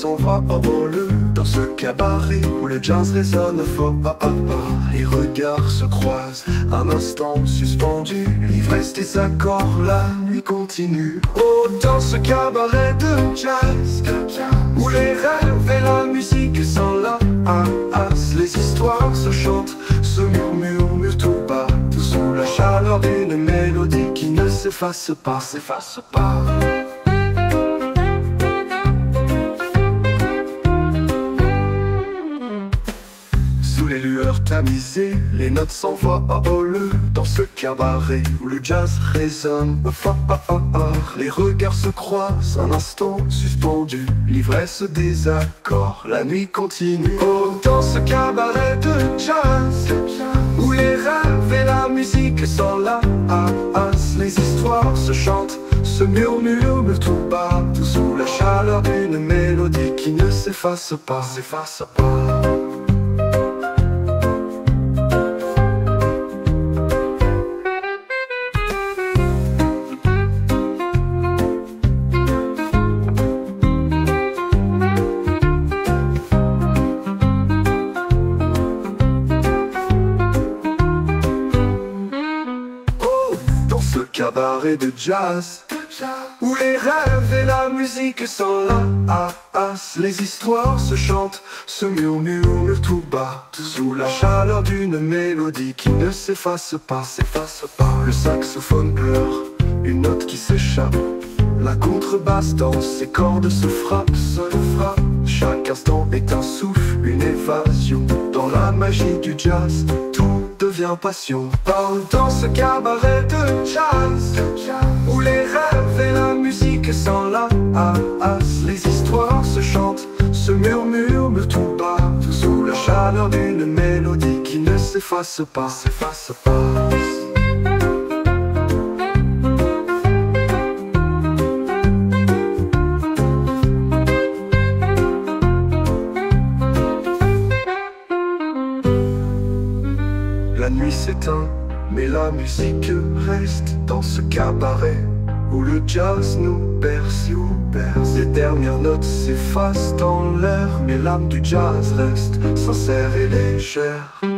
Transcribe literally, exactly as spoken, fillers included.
s'en va en banlieue, dans ce cabaret où le jazz résonne fort. Ah, ah, ah. Les regards se croisent, un instant suspendu, l'ivresse des accords, la nuit continue. Oh, dans ce cabaret de jazz, où les rêves et la musique s'enlacent, les histoires se chantent, se murmurent, murent tout bas, tout sous la chaleur d'une mélodie qui ne s'efface pas, s'efface pas. Sous les lueurs tamisées, les notes s'envolent dans ce cabaret où le jazz résonne fort. Les regards se croisent, un instant suspendu, l'ivresse des accords, la nuit continue. Oh, dans ce cabaret de jazz, où les rêves et la musique s'enlacent, les histoires se chantent, se murmurent, murent tout bas, tout sous la chaleur d'une mélodie qui ne s'efface pas, s'efface pas. Cabaret de jazz, où les rêves et la musique s'enlacent, les histoires se chantent, se murmurent, murent tout bas, tout sous la chaleur d'une mélodie qui ne s'efface pas, s'efface pas. Le saxophone pleure, une note qui s'échappe, la contrebasse dans ses cordes se frappe, se frappe. Chaque instant est un souffle, une évasion, dans la magie du jazz, tout devient passion. Oh, dans ce cabaret de jazz, où les rêves et la musique s'enlacent, les histoires se chantent, se murmurent, murent tout bas, tout sous la chaleur d'une mélodie qui ne s'efface pas, s'efface pas. La nuit s'éteint, mais la musique reste dans ce cabaret où le jazz nous berce, nous berce. Les dernières notes s'effacent dans l'air, mais l'âme du jazz reste sincère et légère.